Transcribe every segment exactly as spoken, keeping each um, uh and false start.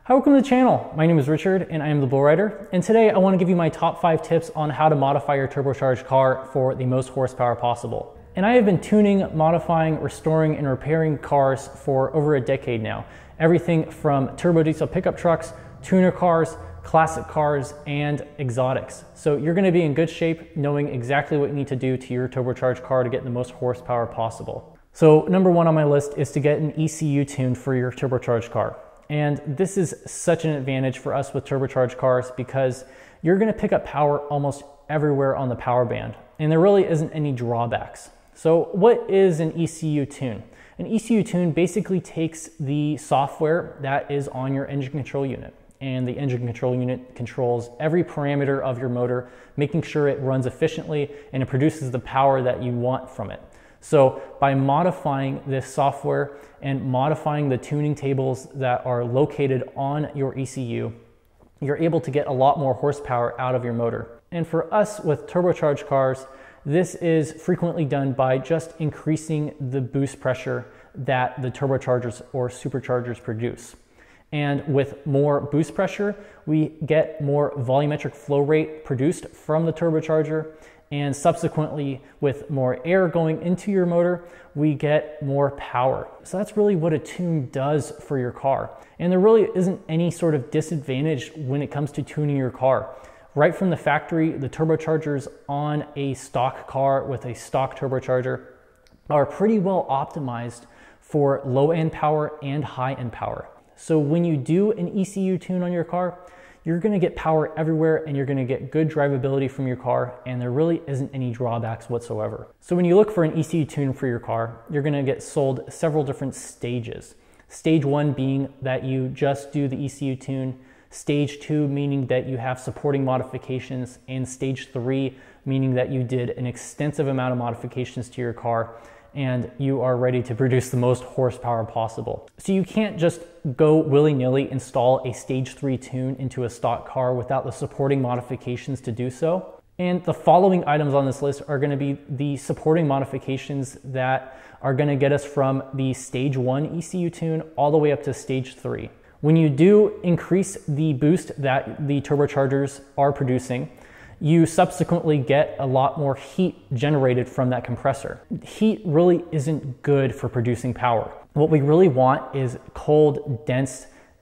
Hi, welcome to the channel. My name is Richard and I am the Bull Rider. And today I want to give you my top five tips on how to modify your turbocharged car for the most horsepower possible. And I have been tuning, modifying, restoring, and repairing cars for over a decade now. Everything from turbo diesel pickup trucks, tuner cars, classic cars, and exotics. So you're going to be in good shape knowing exactly what you need to do to your turbocharged car to get the most horsepower possible. So number one on my list is to get an E C U tune for your turbocharged car. And this is such an advantage for us with turbocharged cars because you're going to pick up power almost everywhere on the power band, and there really isn't any drawbacks. So what is an E C U tune? An E C U tune basically takes the software that is on your engine control unit, and the engine control unit controls every parameter of your motor, making sure it runs efficiently and it produces the power that you want from it. So by modifying this software and modifying the tuning tables that are located on your E C U, you're able to get a lot more horsepower out of your motor. And for us with turbocharged cars, this is frequently done by just increasing the boost pressure that the turbochargers or superchargers produce. And with more boost pressure, we get more volumetric flow rate produced from the turbocharger. And subsequently, with more air going into your motor, we get more power. So that's really what a tune does for your car. And there really isn't any sort of disadvantage when it comes to tuning your car. Right from the factory, the turbochargers on a stock car with a stock turbocharger are pretty well optimized for low-end power and high-end power. So when you do an E C U tune on your car, you're gonna get power everywhere and you're gonna get good drivability from your car, and there really isn't any drawbacks whatsoever. So when you look for an E C U tune for your car, you're gonna get sold several different stages. Stage one being that you just do the E C U tune, stage two meaning that you have supporting modifications, and stage three meaning that you did an extensive amount of modifications to your car and you are ready to produce the most horsepower possible. So you can't just go willy-nilly install a stage three tune into a stock car without the supporting modifications to do so. And the following items on this list are gonna be the supporting modifications that are gonna get us from the stage one E C U tune all the way up to stage three. When you do increase the boost that the turbochargers are producing, you subsequently get a lot more heat generated from that compressor. Heat really isn't good for producing power. What we really want is cold, dense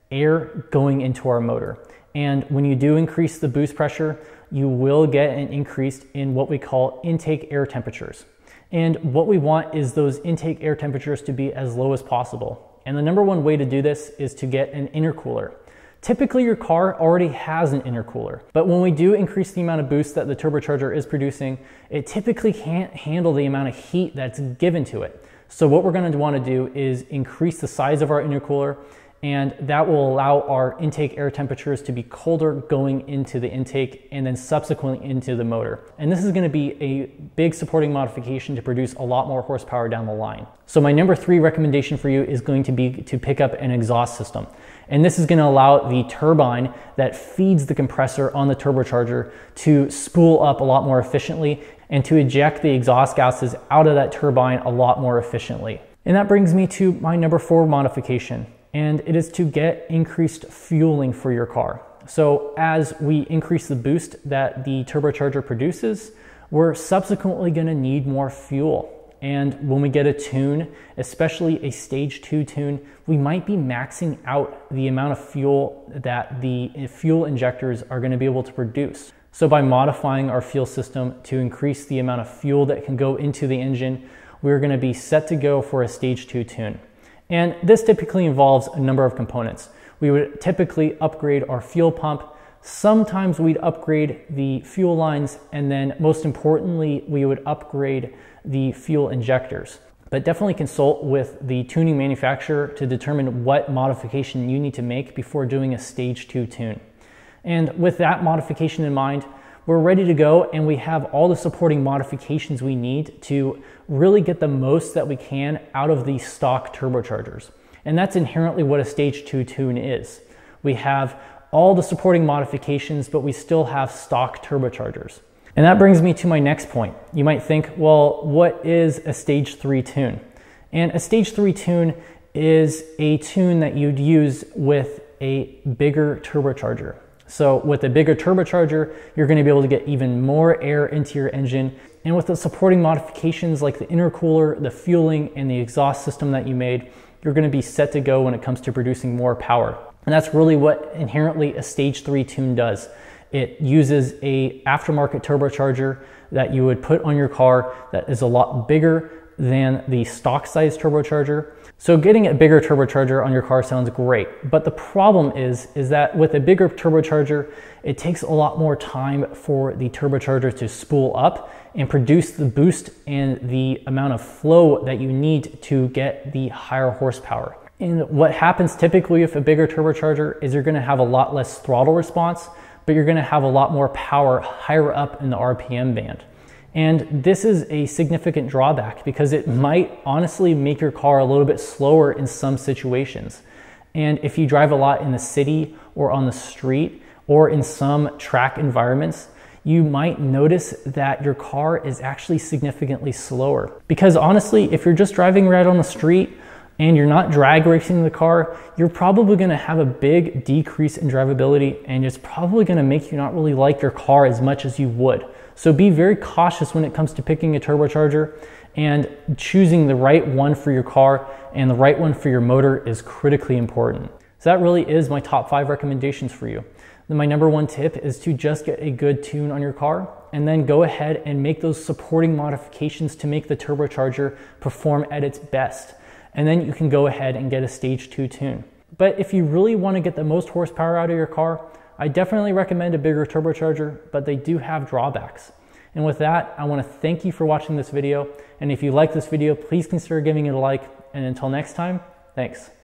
air going into our motor. And when you do increase the boost pressure, you will get an increase in what we call intake air temperatures. And what we want is those intake air temperatures to be as low as possible. And the number one way to do this is to get an intercooler. Typically your car already has an intercooler, but when we do increase the amount of boost that the turbocharger is producing, it typically can't handle the amount of heat that's given to it. So what we're going to want to do is increase the size of our intercooler, and that will allow our intake air temperatures to be colder going into the intake and then subsequently into the motor. And this is going to be a big supporting modification to produce a lot more horsepower down the line. So my number three recommendation for you is going to be to pick up an exhaust system. And this is going to allow the turbine that feeds the compressor on the turbocharger to spool up a lot more efficiently and to eject the exhaust gases out of that turbine a lot more efficiently. And that brings me to my number four modification, and it is to get increased fueling for your car. So as we increase the boost that the turbocharger produces, we're subsequently going to need more fuel. And when we get a tune, especially a stage two tune, we might be maxing out the amount of fuel that the fuel injectors are going to be able to produce. So by modifying our fuel system to increase the amount of fuel that can go into the engine, we're going to be set to go for a stage two tune. And this typically involves a number of components. We would typically upgrade our fuel pump. Sometimes we'd upgrade the fuel lines, and then most importantly, we would upgrade the fuel injectors. But definitely consult with the tuning manufacturer to determine what modification you need to make before doing a stage two tune. And with that modification in mind, we're ready to go, and we have all the supporting modifications we need to really get the most that we can out of these stock turbochargers. And that's inherently what a stage two tune is. We have all the supporting modifications, but we still have stock turbochargers. And that brings me to my next point. You might think, well, what is a stage three tune? And a stage three tune is a tune that you'd use with a bigger turbocharger. So with a bigger turbocharger, you're going to be able to get even more air into your engine. And with the supporting modifications like the intercooler, the fueling, and the exhaust system that you made, you're going to be set to go when it comes to producing more power. And that's really what inherently a stage three tune does. It uses a aftermarket turbocharger that you would put on your car that is a lot bigger than the stock size turbocharger. So getting a bigger turbocharger on your car sounds great, but the problem is, is that with a bigger turbocharger, it takes a lot more time for the turbocharger to spool up and produce the boost and the amount of flow that you need to get the higher horsepower. And what happens typically with a bigger turbocharger is you're gonna have a lot less throttle response, but you're gonna have a lot more power higher up in the R P M band. And this is a significant drawback because it might honestly make your car a little bit slower in some situations. And if you drive a lot in the city or on the street or in some track environments, you might notice that your car is actually significantly slower. Because honestly, if you're just driving right on the street and you're not drag racing the car, you're probably gonna have a big decrease in drivability, and it's probably gonna make you not really like your car as much as you would. So be very cautious when it comes to picking a turbocharger, and choosing the right one for your car and the right one for your motor is critically important. So that really is my top five recommendations for you. Then my number one tip is to just get a good tune on your car, and then go ahead and make those supporting modifications to make the turbocharger perform at its best. And then you can go ahead and get a stage two tune. But if you really want to get the most horsepower out of your car, I definitely recommend a bigger turbocharger, but they do have drawbacks. And with that, I want to thank you for watching this video. And if you like this video, please consider giving it a like. And until next time, thanks.